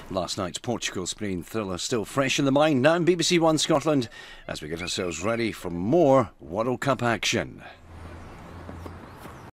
Last night's Portugal-Spain thriller still fresh in the mind now in BBC One Scotland as we get ourselves ready for more World Cup action.